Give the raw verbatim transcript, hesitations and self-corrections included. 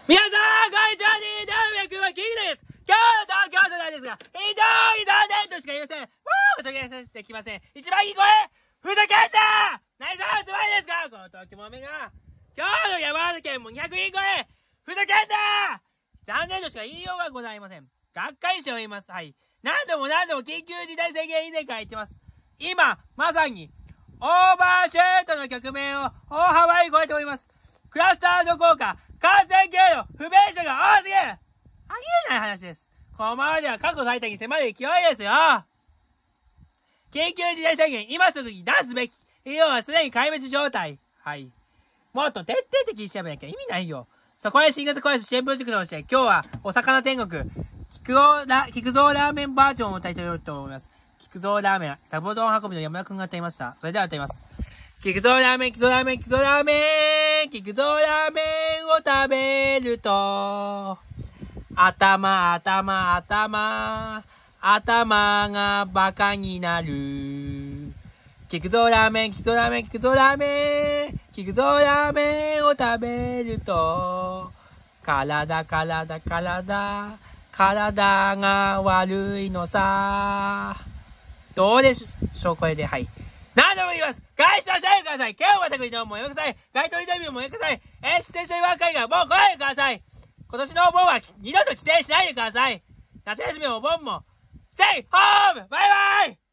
皆さん、こんにちは、にどうも、くまきです。今日の東京都なんですが、非常に残念としか言いません。もう、途切れさせてきません。一番いい声、ふざけんな何さん、つまりですかこの東京もめが。今日の山形県もにひゃくいい声、ふざけんな残念としか言いようがございません。がっかりしております。はい。何度も何度も緊急事態宣言以前から言ってます。今、まさに、オーバーシュートの局面を大幅に超えております。クラスターの効果、感染経路、不明者が多すぎるありえない話です。このままでは過去最多に迫る勢いですよ緊急事態宣言、今すぐに出すべき医療はすでに壊滅状態。はい。もっと徹底的に調べなきゃ意味ないよ。そこで新型コロナ支援プロジェクトとして、今日はお魚天国、菊蔵ラ、菊蔵ラーメンバージョンを歌いたいと思います。菊蔵ラーメン、サボ丼運びの山田くんが歌いました。それでは歌います。菊蔵ラーメン、菊蔵ラーメン、菊蔵ラーメン、菊蔵ラーメンを食べると、頭、頭、頭、頭がバカになる。菊蔵ラーメン、菊蔵ラーメン、菊蔵ラーメン、菊蔵ラーメンを食べると、体、体、体、体が悪いのさ。どうでしょうこれで、はい。何度も言います。外出をしないでください。今日また国のもやめください。街頭インタビューもやめください。えー、出演者祝い会がもう来ないでください。今年のお盆は二度と帰省しないでください。夏休みもお盆も、ステイホームバイバイ